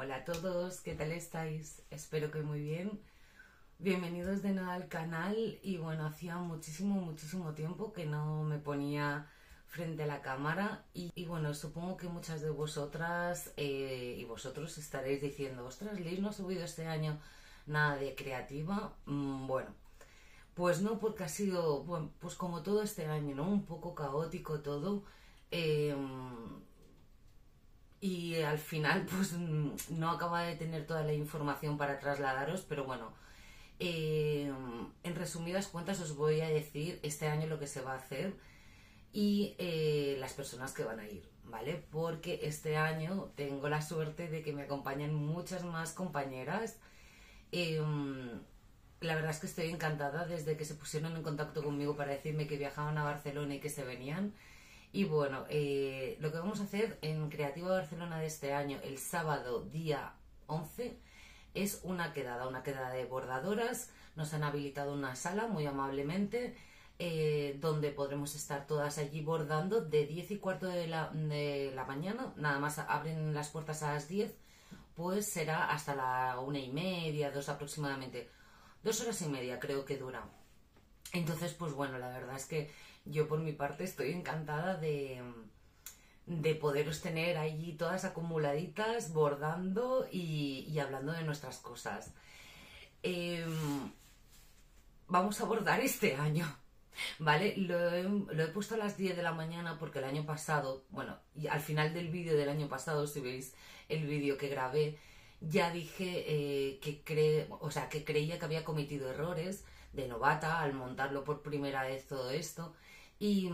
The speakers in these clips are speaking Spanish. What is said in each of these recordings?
Hola a todos, ¿qué tal estáis? Espero que muy bien. Bienvenidos de nuevo al canal y bueno, hacía muchísimo tiempo que no me ponía frente a la cámara y bueno, supongo que muchas de vosotras y vosotros estaréis diciendo, ostras, Liz no ha subido este año nada de creativa. Bueno, pues no, porque ha sido, bueno, pues como todo este año, ¿no? Un poco caótico todo. Eh, y al final pues no acaba de tener toda la información para trasladaros, pero bueno, en resumidas cuentas os voy a decir este año lo que se va a hacer y las personas que van a ir, ¿vale? Porque este año tengo la suerte de que me acompañan muchas más compañeras. Eh, la verdad es que estoy encantada desde que se pusieron en contacto conmigo para decirme que viajaban a Barcelona y que se venían. Y bueno, lo que vamos a hacer en Creativa Barcelona de este año, el sábado día 11, es una quedada de bordadoras. Nos han habilitado una sala muy amablemente, donde podremos estar todas allí bordando de 10 y cuarto de la mañana. Nada más abren las puertas a las 10, pues será hasta la 1:30, 2 aproximadamente. 2 horas y media creo que dura. Entonces, pues bueno, la verdad es que yo por mi parte estoy encantada de poderos tener allí todas acumuladitas, bordando y hablando de nuestras cosas. Eh, Vamos a bordar este año, ¿vale? Lo he puesto a las 10 de la mañana porque el año pasado, bueno, y al final del vídeo del año pasado, si veis el vídeo que grabé, ya dije que creía que había cometido errores de novata al montarlo por primera vez todo esto. Y,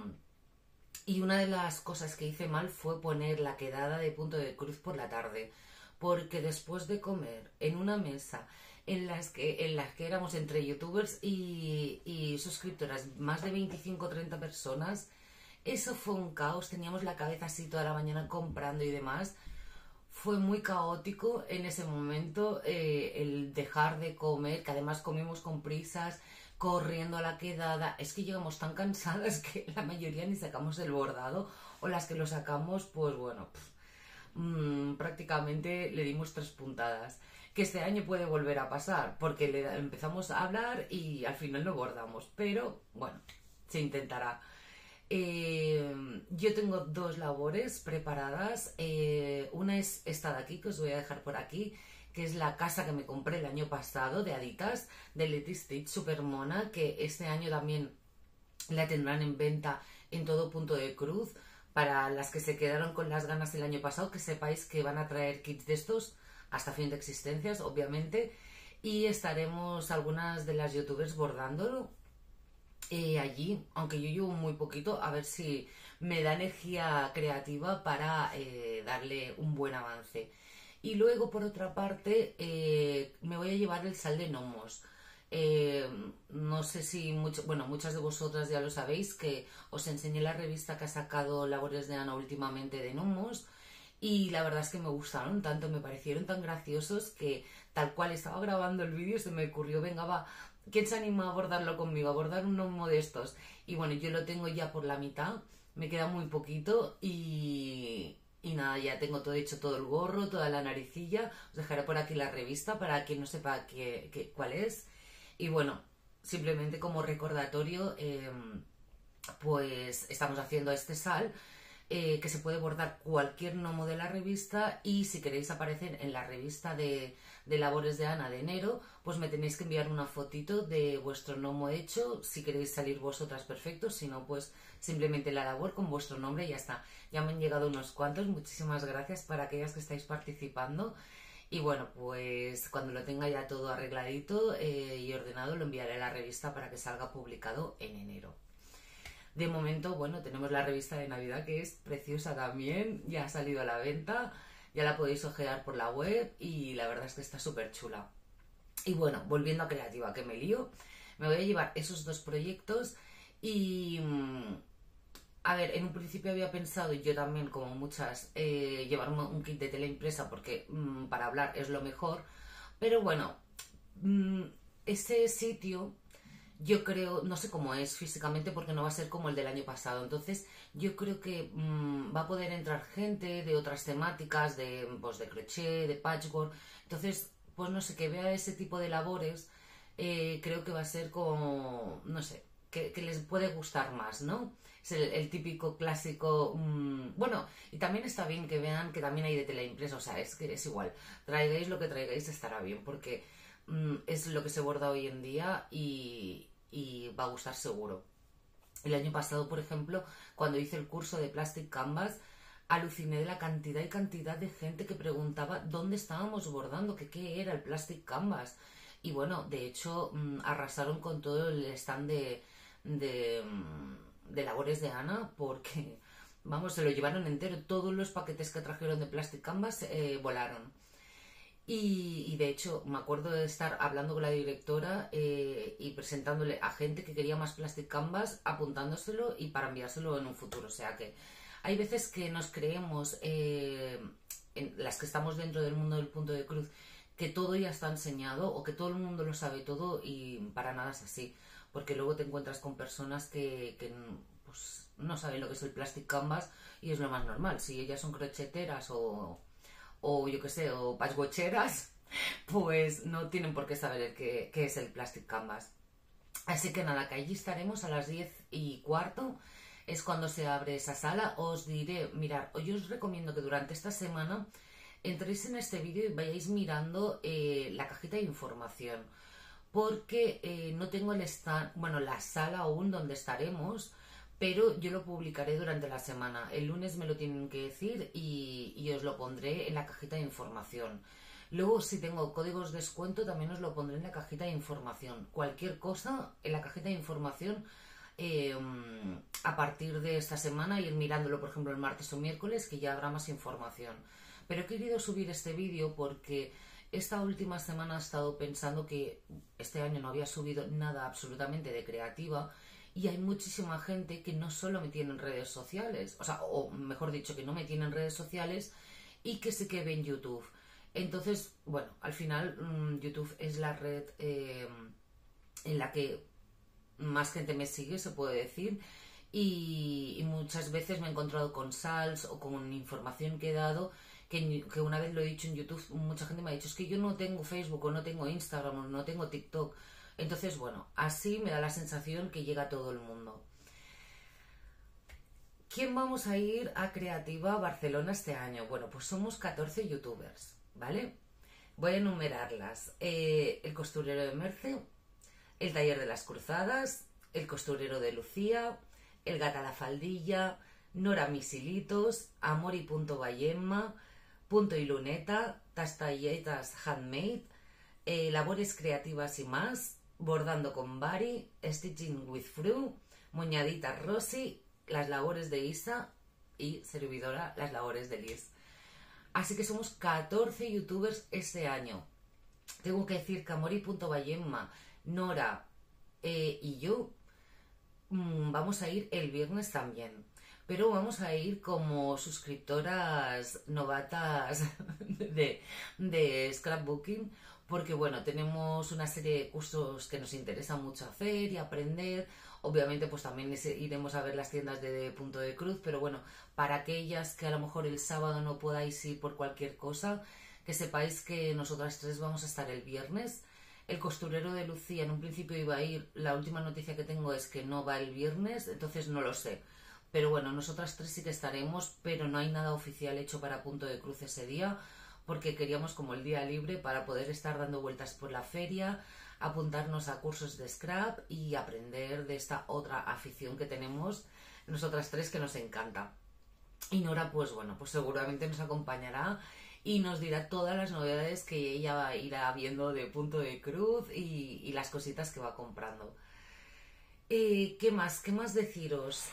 y una de las cosas que hice mal fue poner la quedada de punto de cruz por la tarde, porque después de comer en una mesa en las que éramos entre youtubers y suscriptoras más de 25 o 30 personas, eso fue un caos. Teníamos la cabeza así toda la mañana comprando y demás. Fue muy caótico en ese momento, el dejar de comer, que además comimos con prisas, corriendo a la quedada. Es que llegamos tan cansadas que la mayoría ni sacamos el bordado, o las que lo sacamos, pues bueno, prácticamente le dimos 3 puntadas. Que este año puede volver a pasar, porque empezamos a hablar y al final no bordamos, pero bueno, se intentará. Yo tengo dos labores preparadas. Una es esta de aquí, que os voy a dejar por aquí, que es la casa que me compré el año pasado de Adidas, de Letty Stitch, super mona, que este año también la tendrán en venta en todo punto de cruz. Para las que se quedaron con las ganas el año pasado, que sepáis que van a traer kits de estos hasta fin de existencias, obviamente, y estaremos algunas de las youtubers bordándolo allí, aunque yo llevo muy poquito, a ver si me da energía creativa para darle un buen avance. Y luego, por otra parte, me voy a llevar el sal de gnomos. No sé si bueno, muchas de vosotras ya lo sabéis, que os enseñé la revista que ha sacado Labores de Ana últimamente de gnomos, y la verdad es que me gustaron tanto, me parecieron tan graciosos que tal cual estaba grabando el vídeo se me ocurrió, venga va, ¿quién se anima a abordarlo conmigo? A abordar un gnomo de estos. Y bueno, yo lo tengo ya por la mitad, me queda muy poquito y nada, ya tengo todo hecho, todo el gorro, toda la naricilla. Os dejaré por aquí la revista para quien no sepa cuál es. Y bueno, simplemente como recordatorio, pues estamos haciendo este sal, que se puede bordar cualquier gnomo de la revista, y si queréis aparecer en la revista de Labores de Ana de enero, pues me tenéis que enviar una fotito de vuestro gnomo hecho. Si queréis salir vosotras, perfecto, si no, pues simplemente la labor con vuestro nombre y ya está. Ya me han llegado unos cuantos, muchísimas gracias para aquellas que estáis participando. Y bueno, pues cuando lo tenga ya todo arregladito y ordenado, lo enviaré a la revista para que salga publicado en enero. De momento, bueno, tenemos la revista de Navidad, que es preciosa también, ya ha salido a la venta, ya la podéis ojear por la web y la verdad es que está súper chula. Y bueno, volviendo a Creativa, que me lío, me voy a llevar esos dos proyectos y... a ver, en un principio había pensado, y yo también, como muchas, llevarme un kit de tela impresa porque para hablar es lo mejor, pero bueno, ese sitio Yo creo, no sé cómo es físicamente porque no va a ser como el del año pasado. Entonces, yo creo que va a poder entrar gente de otras temáticas, de, pues, de crochet, de patchwork. Entonces, pues no sé, que vea ese tipo de labores, creo que va a ser como, no sé, que les puede gustar más, ¿no? Es el típico clásico. Bueno, y también está bien que vean que también hay de tela impresa, o sea, es que es igual. Traigáis lo que traigáis, estará bien, porque es lo que se borda hoy en día y va a gustar seguro. El año pasado, por ejemplo, cuando hice el curso de Plastic Canvas, aluciné de la cantidad y cantidad de gente que preguntaba dónde estábamos bordando, que qué era el Plastic Canvas. Y bueno, de hecho, arrasaron con todo el stand de labores de Ana porque, vamos, se lo llevaron entero. Todos los paquetes que trajeron de Plastic Canvas volaron. Y de hecho, me acuerdo de estar hablando con la directora y presentándole a gente que quería más Plastic Canvas, apuntándoselo y para enviárselo en un futuro. O sea que hay veces que nos creemos, en las que estamos dentro del mundo del punto de cruz, que todo ya está enseñado o que todo el mundo lo sabe todo y para nada es así. Porque luego te encuentras con personas que pues, no saben lo que es el Plastic Canvas y es lo más normal. Si ellas son crocheteras o yo que sé, o patchworcheras, pues no tienen por qué saber qué es el Plastic Canvas. Así que nada, que allí estaremos a las 10:15, es cuando se abre esa sala. Os diré, mirar, yo os recomiendo que durante esta semana entréis en este vídeo y vayáis mirando la cajita de información, porque no tengo el stand, bueno, la sala aún donde estaremos, pero yo lo publicaré durante la semana. El lunes me lo tienen que decir y os lo pondré en la cajita de información. Luego, si tengo códigos de descuento, también os lo pondré en la cajita de información. Cualquier cosa en la cajita de información eh, a partir de esta semana, ir mirándolo, por ejemplo, el martes o miércoles, que ya habrá más información. Pero he querido subir este vídeo porque esta última semana he estado pensando que este año no había subido nada absolutamente de creativa y hay muchísima gente que no solo me tiene en redes sociales, o sea, o mejor dicho, que no me tiene en redes sociales y que sí que ve en YouTube. Entonces, bueno, al final YouTube es la red en la que más gente me sigue, se puede decir, y muchas veces me he encontrado con sals o con información que he dado que una vez lo he dicho en YouTube, mucha gente me ha dicho, es que yo no tengo Facebook o no tengo Instagram o no tengo TikTok. Entonces, bueno, así me da la sensación que llega a todo el mundo. ¿Quién vamos a ir a Creativa Barcelona este año? Bueno, pues somos 14 youtubers, ¿vale? Voy a enumerarlas. El costurero de Merce, el taller de las cruzadas, el costurero de Lucía, el gata la faldilla, Nora Misilitos, Amor y Punto Bayemma, Punto y Luneta, Tastalletas Handmade, Labores Creativas y más, Bordando con Bari, Stitching with Fru, Moñadita Rosy, Las Labores de Isa y servidora Las Labores de Liz. Así que somos 14 youtubers este año. Tengo que decir que Amor y Punto Bayemma, Nora y yo vamos a ir el viernes también. Pero vamos a ir como suscriptoras novatas de scrapbooking, porque bueno, tenemos una serie de cursos que nos interesa mucho hacer y aprender. Obviamente pues también iremos a ver las tiendas de Punto de Cruz, pero bueno, para aquellas que a lo mejor el sábado no podáis ir por cualquier cosa, que sepáis que nosotras tres vamos a estar el viernes. El costurero de Lucía en un principio iba a ir, la última noticia que tengo es que no va el viernes, entonces no lo sé. Pero bueno, nosotras tres sí que estaremos, pero no hay nada oficial hecho para Punto de Cruz ese día, porque queríamos como el día libre para poder estar dando vueltas por la feria, apuntarnos a cursos de scrap y aprender de esta otra afición que tenemos nosotras tres que nos encanta. Y Nora, pues bueno, pues seguramente nos acompañará y nos dirá todas las novedades que ella irá viendo de Punto de Cruz y las cositas que va comprando. ¿Qué más? ¿Qué más deciros?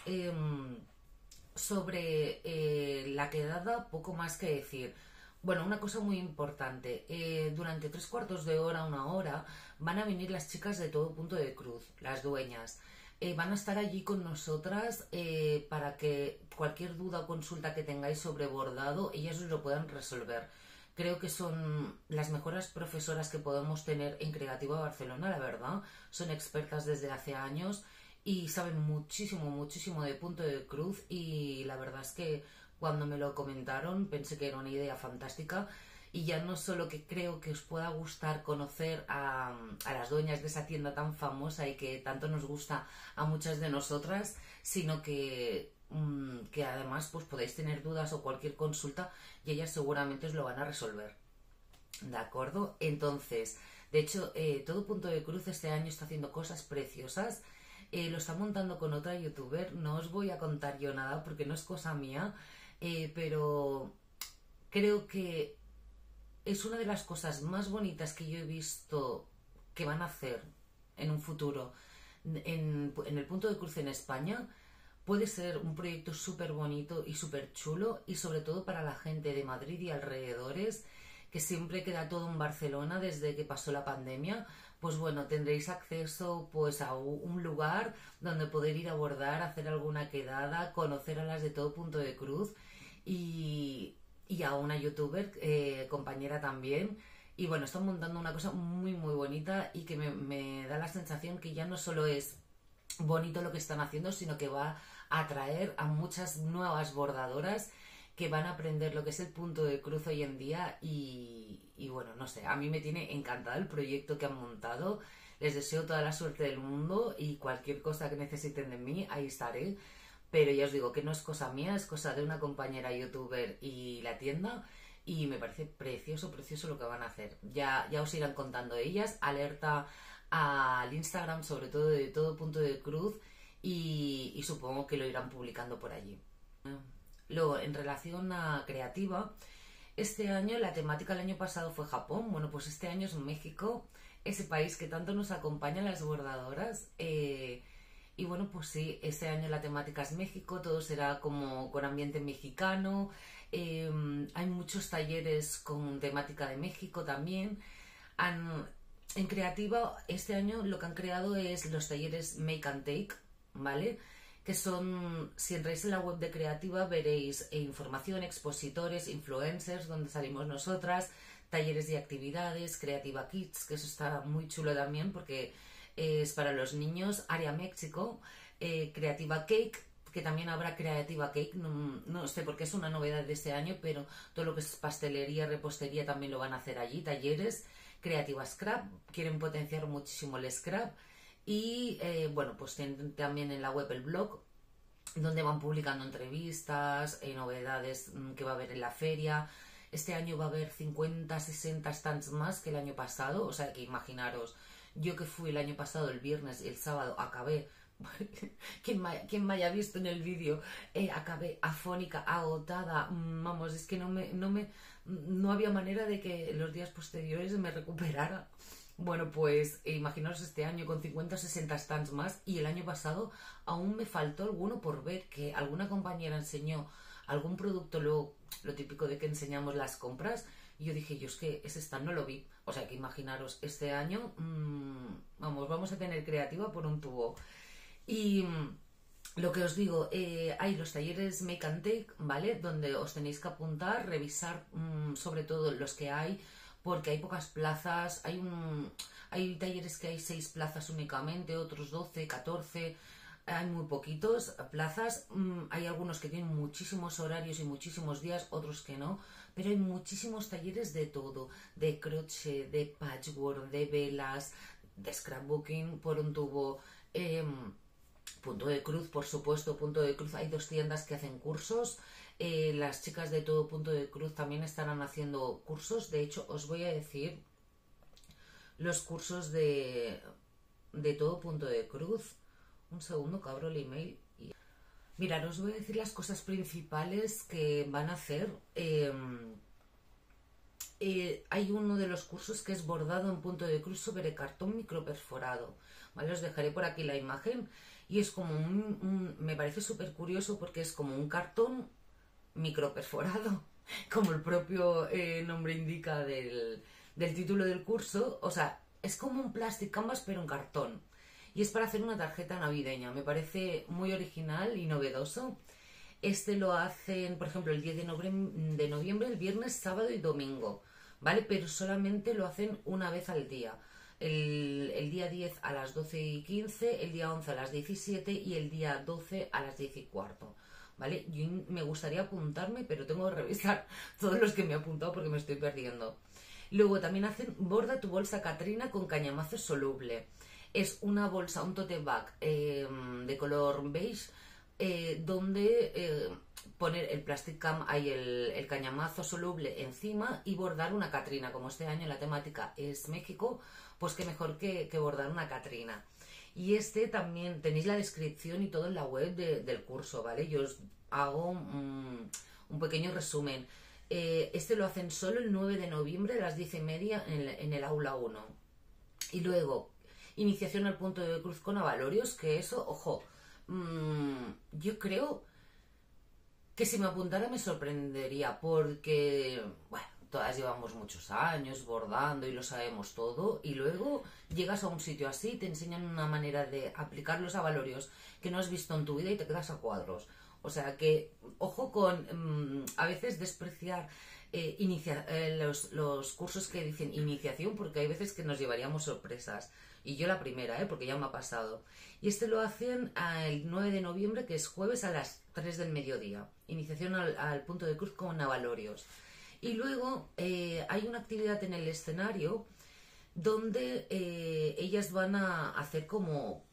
Sobre la quedada, poco más que decir. Bueno, una cosa muy importante. Durante 3/4 de hora, una hora, van a venir las chicas de todo Punto de Cruz, las dueñas. Van a estar allí con nosotras para que cualquier duda o consulta que tengáis sobre bordado, ellas os lo puedan resolver. Creo que son las mejores profesoras que podemos tener en Creativa Barcelona, la verdad. Son expertas desde hace años y saben muchísimo, muchísimo de punto de cruz y la verdad es que cuando me lo comentaron pensé que era una idea fantástica y ya no solo que creo que os pueda gustar conocer a las dueñas de esa tienda tan famosa y que tanto nos gusta a muchas de nosotras, sino que además pues podéis tener dudas o cualquier consulta y ellas seguramente os lo van a resolver. ¿De acuerdo? Entonces, de hecho, todo punto de cruz este año está haciendo cosas preciosas. Lo está montando con otra youtuber. No os voy a contar yo nada porque no es cosa mía, pero creo que es una de las cosas más bonitas que yo he visto que van a hacer en un futuro en el punto de cruz en España. Puede ser un proyecto súper bonito y súper chulo y sobre todo para la gente de Madrid y alrededores, que siempre queda todo en Barcelona desde que pasó la pandemia. Pues bueno, tendréis acceso pues a un lugar donde poder ir a bordar, hacer alguna quedada, conocer a las de todo punto de cruz y a una youtuber, compañera también. Y bueno, están montando una cosa muy muy bonita y que me da la sensación que ya no solo es bonito lo que están haciendo, sino que va a atraer a muchas nuevas bordadoras que van a aprender lo que es el punto de cruz hoy en día y bueno, no sé, a mí me tiene encantado el proyecto que han montado. Les deseo toda la suerte del mundo y cualquier cosa que necesiten de mí, ahí estaré. Pero ya os digo que no es cosa mía, es cosa de una compañera youtuber y la tienda y me parece precioso, precioso lo que van a hacer. Ya os irán contando ellas, alerta al Instagram sobre todo de todo punto de cruz y supongo que lo irán publicando por allí. Luego, en relación a creativa, este año la temática el año pasado fue Japón, bueno pues este año es México, ese país que tanto nos acompaña a las bordadoras. Y bueno, pues sí, este año la temática es México, todo será como con ambiente mexicano. Hay muchos talleres con temática de México también. Han, en Creativa, este año lo que han creado es los talleres Make and Take, ¿vale? Que son, si entráis en la web de Creativa, veréis información, expositores, influencers, donde salimos nosotras, talleres y actividades, Creativa Kids, que eso está muy chulo también porque es para los niños, Área México, Creativa Cake, que también habrá Creativa Cake, no sé porque es una novedad de este año, pero todo lo que es pastelería, repostería también lo van a hacer allí, talleres, Creativa Scrap, quieren potenciar muchísimo el scrap y bueno, pues tienen también en la web el blog donde van publicando entrevistas, novedades que va a haber en la feria. Este año va a haber 50, 60 stands más que el año pasado, o sea que imaginaros, yo que fui el año pasado el viernes y el sábado acabé, quien me haya visto en el vídeo, acabé afónica, agotada, vamos, es que no había manera de que los días posteriores me recuperara. Bueno, pues imaginaos este año con 50 o 60 stands más y el año pasado aún me faltó alguno por ver, que alguna compañera enseñó algún producto, lo típico de que enseñamos las compras, y yo dije, yo es que ese stand no lo vi. O sea que imaginaros, este año, vamos a tener creativa por un tubo. Y lo que os digo, hay los talleres Make and Take, ¿vale? Donde os tenéis que apuntar, revisar sobre todo los que hay, porque hay pocas plazas, hay talleres que hay 6 plazas únicamente, otros 12, 14, hay muy poquitos plazas, hay algunos que tienen muchísimos horarios y muchísimos días, otros que no, pero hay muchísimos talleres de todo, de crochet, de patchwork, de velas, de scrapbooking por un tubo, punto de cruz, por supuesto, punto de cruz, hay 2 tiendas que hacen cursos. Las chicas de todo punto de cruz también estarán haciendo cursos. De hecho, os voy a decir los cursos de todo punto de cruz. Un segundo que abro el email. Mirad, os voy a decir las cosas principales que van a hacer. Hay uno de los cursos que es bordado en punto de cruz sobre cartón microperforado. ¿Vale? Os dejaré por aquí la imagen. Y es como me parece súper curioso porque es como un cartón microperforado, como el propio nombre indica del título del curso. O sea, es como un plastic canvas pero en cartón y es para hacer una tarjeta navideña. Me parece muy original y novedoso. Este lo hacen, por ejemplo, el 10 de noviembre, el viernes, sábado y domingo, ¿vale? Pero solamente lo hacen una vez al día. El día 10 a las 12:15, el día 11 a las 17 y el día 12 a las 10:15, ¿vale? Yo me gustaría apuntarme, pero tengo que revisar todos los que me he apuntado porque me estoy perdiendo. Luego también hacen borda tu bolsa Katrina con cañamazo soluble. Es una bolsa, un tote bag de color beige, donde poner el plastic cam, hay el cañamazo soluble encima y bordar una Catrina. Como este año la temática es México, pues qué mejor que bordar una Catrina. Y este también tenéis la descripción y todo en la web del curso, ¿vale? Yo os hago un pequeño resumen. Este lo hacen solo el 9 de noviembre a las 10:30 en el aula 1. Y luego, iniciación al punto de cruz con avalorios, que eso, ojo, yo creo que si me apuntara me sorprendería porque, bueno, todas llevamos muchos años bordando y lo sabemos todo, y luego llegas a un sitio así, te enseñan una manera de aplicar los avalorios que no has visto en tu vida y te quedas a cuadros. O sea que, ojo con a veces despreciar los cursos que dicen iniciación, porque hay veces que nos llevaríamos sorpresas. Y yo la primera, porque ya me ha pasado. Y este lo hacen el 9 de noviembre, que es jueves a las 3 del mediodía. Iniciación al punto de cruz con avalorios. Y luego hay una actividad en el escenario donde ellas van a hacer como...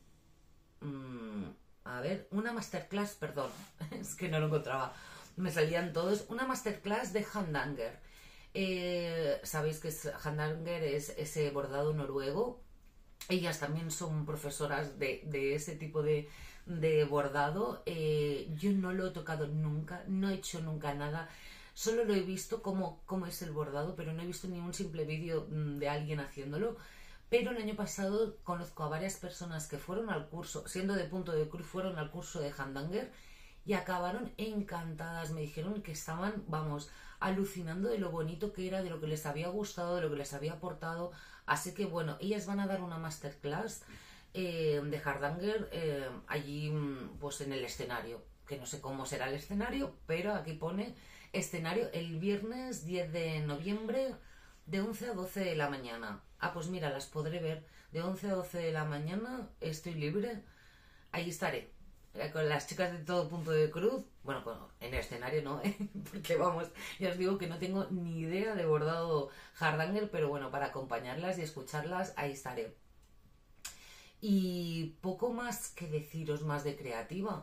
a ver, una masterclass, perdón, es que no lo encontraba, me salían todos, una masterclass de Handanger. Sabéis que Handanger es ese bordado noruego. Ellas también son profesoras de ese tipo de bordado. Yo no lo he tocado nunca, no he hecho nunca nada. Solo lo he visto cómo es el bordado, pero no he visto ni un simple vídeo de alguien haciéndolo. Pero el año pasado conozco a varias personas que fueron al curso, siendo de punto de cruz, fueron al curso de Handanger y acabaron encantadas. Me dijeron que estaban, vamos, alucinando de lo bonito que era, de lo que les había gustado, de lo que les había aportado. Así que bueno, ellas van a dar una masterclass de Hardanger allí pues en el escenario, que no sé cómo será el escenario, pero aquí pone escenario el viernes 10 de noviembre de 11 a 12 de la mañana. Ah, pues mira, las podré ver de 11 a 12 de la mañana, estoy libre, ahí estaré. Con las chicas de todo punto de cruz, bueno, en el escenario no, porque vamos, ya os digo que no tengo ni idea de bordado Hardanger, pero bueno, para acompañarlas y escucharlas, ahí estaré. Y poco más que deciros más de creativa.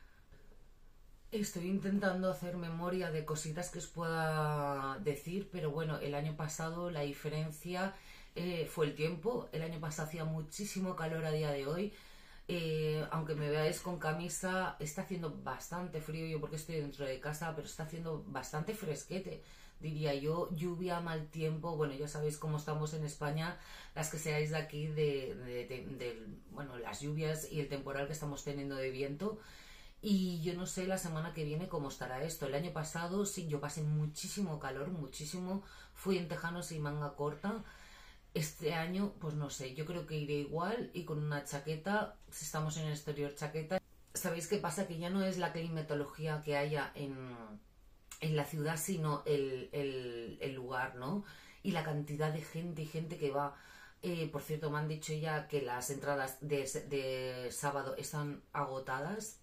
Estoy intentando hacer memoria de cositas que os pueda decir, pero bueno, el año pasado la diferencia fue el tiempo. El año pasado hacía muchísimo calor a día de hoy. Aunque me veáis con camisa, está haciendo bastante frío, yo porque estoy dentro de casa, pero está haciendo bastante fresquete, diría yo. Lluvia, mal tiempo, bueno, ya sabéis cómo estamos en España, las que seáis de aquí, bueno, las lluvias y el temporal que estamos teniendo de viento. Y yo no sé la semana que viene cómo estará esto. El año pasado sí, yo pasé muchísimo calor, muchísimo, fui en tejanos y manga corta. Este año, pues no sé, yo creo que iré igual y con una chaqueta, si estamos en el exterior, chaqueta. ¿Sabéis qué pasa? Que ya no es la climatología que haya en la ciudad, sino el lugar, ¿no? Y la cantidad de gente y gente que va. Por cierto, me han dicho ya que las entradas de sábado están agotadas.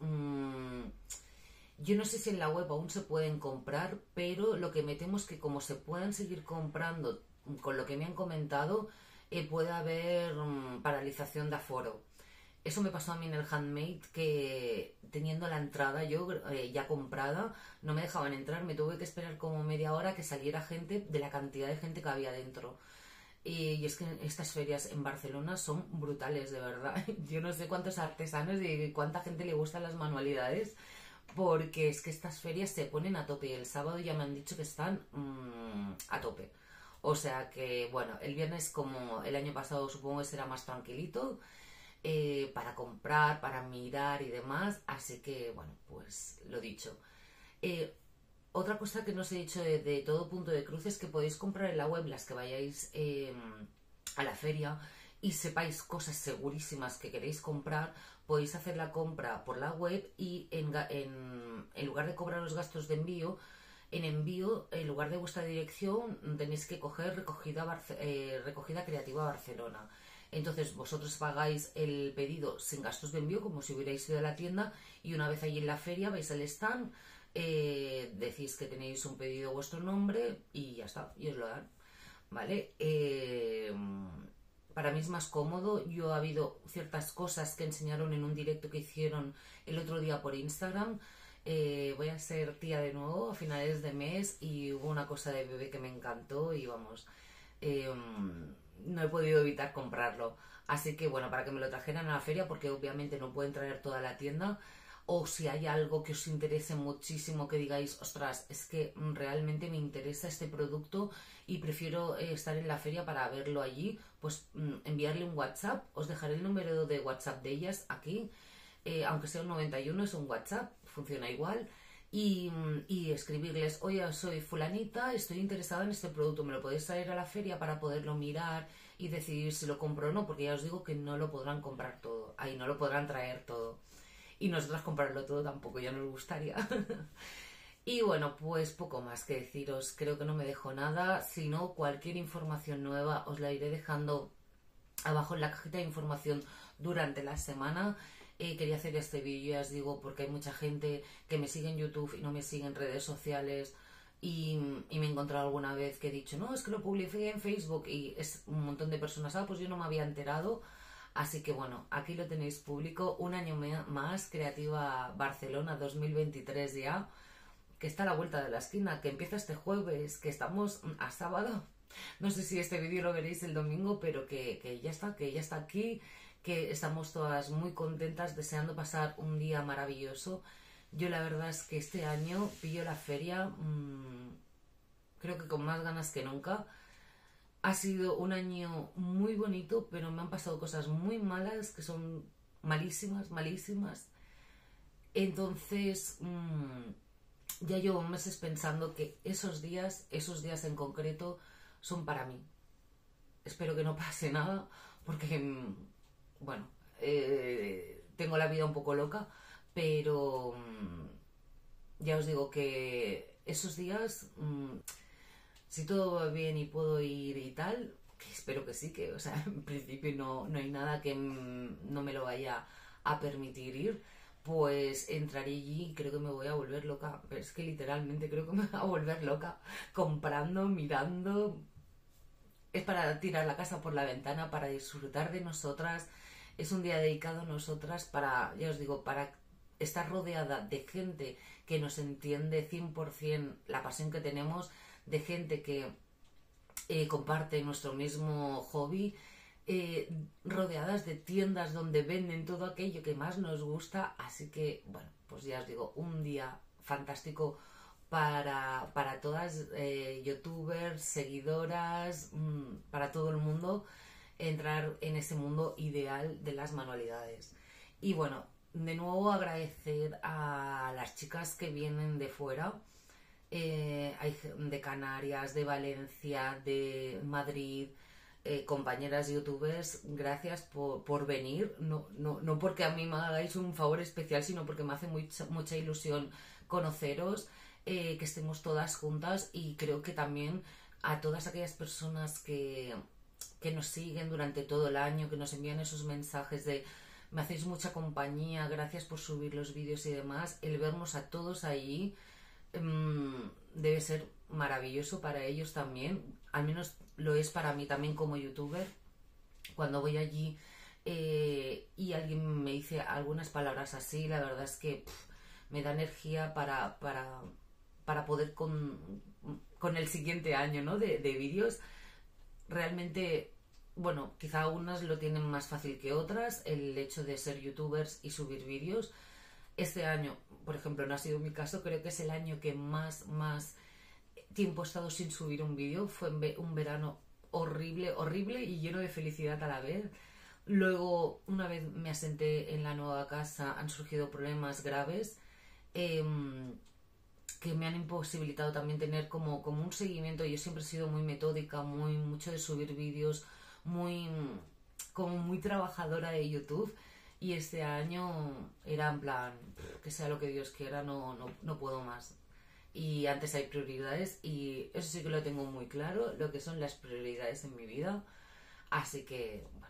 Yo no sé si en la web aún se pueden comprar, pero lo que me temo es que como se puedan seguir comprando con lo que me han comentado, puede haber paralización de aforo. Eso me pasó a mí en el Handmade, que teniendo la entrada yo ya comprada, no me dejaban entrar, me tuve que esperar como media hora que saliera gente de la cantidad de gente que había dentro. Y es que estas ferias en Barcelona son brutales, de verdad. Yo no sé cuántos artesanos y cuánta gente le gustan las manualidades, porque es que estas ferias se ponen a tope. El sábado ya me han dicho que están a tope. O sea que, bueno, el viernes, como el año pasado, supongo que será más tranquilito para comprar, para mirar y demás. Así que, bueno, pues lo dicho. Otra cosa que no os he dicho de todo punto de cruz es que podéis comprar en la web las que vayáis a la feria y sepáis cosas segurísimas que queréis comprar, podéis hacer la compra por la web y en lugar de cobrar los gastos de envío, en lugar de vuestra dirección, tenéis que coger recogida creativa Barcelona. Entonces vosotros pagáis el pedido sin gastos de envío, como si hubierais ido a la tienda, y una vez allí en la feria vais al stand, decís que tenéis un pedido a vuestro nombre y ya está, y os lo dan, ¿vale? Para mí es más cómodo. Yo ha habido ciertas cosas que enseñaron en un directo que hicieron el otro día por Instagram. Voy a ser tía de nuevo a finales de mes y hubo una cosa de bebé que me encantó y vamos, no he podido evitar comprarlo. Así que bueno, para que me lo trajeran a la feria, porque obviamente no pueden traer toda la tienda, o si hay algo que os interese muchísimo, que digáis, ostras, es que realmente me interesa este producto y prefiero estar en la feria para verlo allí, pues enviarle un WhatsApp. Os dejaré el número de WhatsApp de ellas aquí, aunque sea un 91, es un WhatsApp, funciona igual. Y escribirles, oye, soy fulanita, estoy interesada en este producto, ¿me lo podéis traer a la feria para poderlo mirar y decidir si lo compro o no? Porque ya os digo que no lo podrán comprar todo, ahí no lo podrán traer todo. Y nosotras comprarlo todo tampoco, ya nos gustaría. Y bueno, pues poco más que deciros, creo que no me dejo nada, si no, cualquier información nueva os la iré dejando abajo en la cajita de información durante la semana. Quería hacer este vídeo, ya os digo, porque hay mucha gente que me sigue en YouTube y no me sigue en redes sociales, y me he encontrado alguna vez que he dicho, no, es que lo publiqué en Facebook, y es un montón de personas, pues yo no me había enterado. Así que bueno, aquí lo tenéis público, un año más, Creativa Barcelona 2023 ya, que está a la vuelta de la esquina, que empieza este jueves, que estamos a sábado. No sé si este vídeo lo veréis el domingo, pero que ya está aquí, que estamos todas muy contentas, deseando pasar un día maravilloso. Yo la verdad es que este año pillo la feria, creo que con más ganas que nunca. Ha sido un año muy bonito, pero me han pasado cosas muy malas, que son malísimas, malísimas. Entonces, ya llevo meses pensando que esos días en concreto, son para mí. Espero que no pase nada, porque, bueno, tengo la vida un poco loca, pero ya os digo que esos días, si todo va bien y puedo ir y tal, que espero que sí, que, o sea, en principio no hay nada que no me lo vaya a permitir ir, pues entraré allí y creo que me voy a volver loca. Pero es que literalmente creo que me voy a volver loca, comprando, mirando. Es para tirar la casa por la ventana, para disfrutar de nosotras. Es un día dedicado a nosotras para, ya os digo, para estar rodeada de gente que nos entiende 100% la pasión que tenemos, de gente que comparte nuestro mismo hobby, rodeadas de tiendas donde venden todo aquello que más nos gusta. Así que, bueno, pues ya os digo, un día fantástico para todas, youtubers, seguidoras, para todo el mundo, entrar en ese mundo ideal de las manualidades. Y bueno, de nuevo agradecer a las chicas que vienen de fuera, hay de Canarias, de Valencia, de Madrid, compañeras youtubers, gracias por venir. No porque a mí me hagáis un favor especial, sino porque me hace mucha ilusión conoceros, que estemos todas juntas, y creo que también a todas aquellas personas que nos siguen durante todo el año, que nos envían esos mensajes de me hacéis mucha compañía, gracias por subir los vídeos y demás, el vernos a todos allí debe ser maravilloso para ellos también, al menos lo es para mí también como youtuber. Cuando voy allí y alguien me dice algunas palabras así, la verdad es que me da energía para poder con el siguiente año, ¿no? de vídeos. Realmente, bueno, quizá unas lo tienen más fácil que otras, el hecho de ser youtubers y subir vídeos. Este año, por ejemplo, no ha sido mi caso, creo que es el año que más tiempo he estado sin subir un vídeo. Fue un verano horrible, horrible y lleno de felicidad a la vez. Luego, una vez me asenté en la nueva casa, han surgido problemas graves, que me han imposibilitado también tener como un seguimiento. Yo siempre he sido muy metódica, mucho de subir vídeos, como muy trabajadora de YouTube, y este año era en plan, que sea lo que Dios quiera, no puedo más. Y antes hay prioridades y eso sí que lo tengo muy claro, lo que son las prioridades en mi vida. Así que, bueno,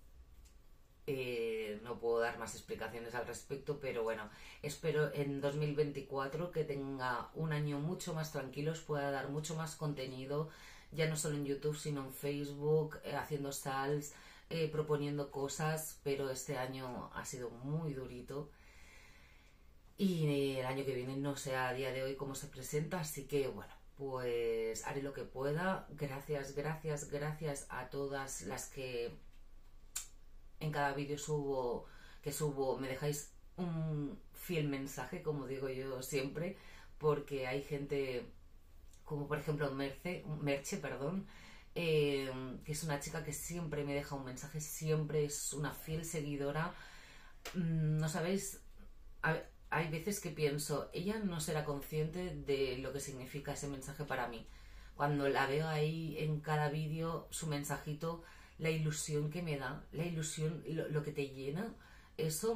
no puedo dar más explicaciones al respecto, pero bueno, espero en 2024 que tenga un año mucho más tranquilo, os pueda dar mucho más contenido, ya no solo en YouTube, sino en Facebook, haciendo sals, proponiendo cosas, pero este año ha sido muy durito y el año que viene no sé a día de hoy cómo se presenta, así que bueno, pues haré lo que pueda. Gracias, gracias, gracias a todas las que en cada vídeo que subo me dejáis un fiel mensaje, como digo yo siempre, porque hay gente como por ejemplo Merche, perdón, que es una chica que siempre me deja un mensaje, siempre es una fiel seguidora. No sabéis, hay veces que pienso, ella no será consciente de lo que significa ese mensaje para mí. Cuando la veo ahí en cada vídeo, su mensajito, la ilusión que me da, la ilusión, lo que te llena, eso,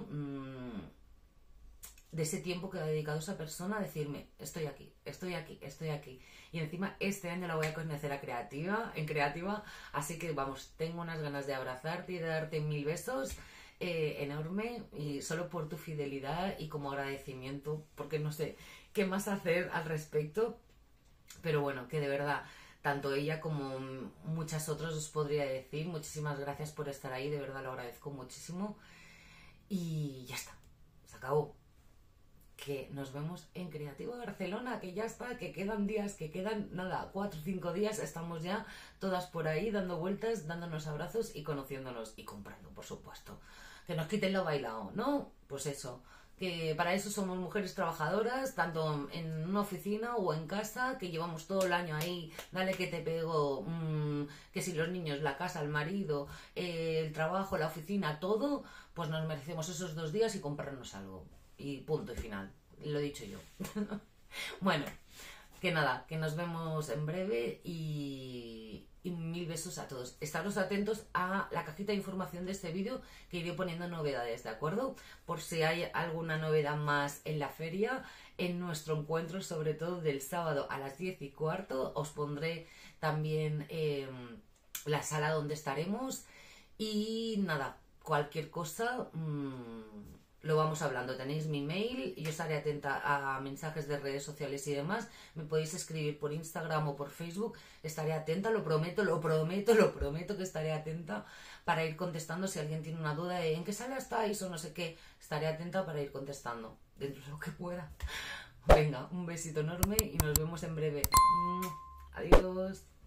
de ese tiempo que ha dedicado esa persona a decirme, estoy aquí, estoy aquí, estoy aquí. Y encima este año la voy a conocer en creativa, así que vamos, tengo unas ganas de abrazarte y de darte 1000 besos. Enorme, y solo por tu fidelidad y como agradecimiento, porque no sé qué más hacer al respecto, pero bueno, que de verdad tanto ella como muchas otras os podría decir muchísimas gracias por estar ahí, de verdad lo agradezco muchísimo y ya está, se acabó. Que nos vemos en Creativo Barcelona, que ya está, que quedan días, que quedan nada, 4 o 5 días, estamos ya todas por ahí dando vueltas, dándonos abrazos y conociéndonos y comprando, por supuesto. Que nos quiten lo bailado, ¿no? Pues eso, que para eso somos mujeres trabajadoras, tanto en una oficina o en casa, que llevamos todo el año ahí, dale que te pego, que si los niños, la casa, el marido, el trabajo, la oficina, todo, pues nos merecemos esos 2 días y comprarnos algo. Y punto y final, lo he dicho yo. Bueno, que nada, que nos vemos en breve y 1000 besos a todos. Estaros atentos a la cajita de información de este vídeo, que iré poniendo novedades, ¿de acuerdo? Por si hay alguna novedad más en la feria, en nuestro encuentro, sobre todo del sábado a las 10:15, os pondré también la sala donde estaremos. Y nada, cualquier cosa, lo vamos hablando. Tenéis mi mail, yo estaré atenta a mensajes de redes sociales y demás. Me podéis escribir por Instagram o por Facebook, estaré atenta, lo prometo, lo prometo, lo prometo que estaré atenta para ir contestando. Si alguien tiene una duda de en qué sala estáis o no sé qué, estaré atenta para ir contestando dentro de lo que pueda. Venga, un besito enorme y nos vemos en breve. Adiós.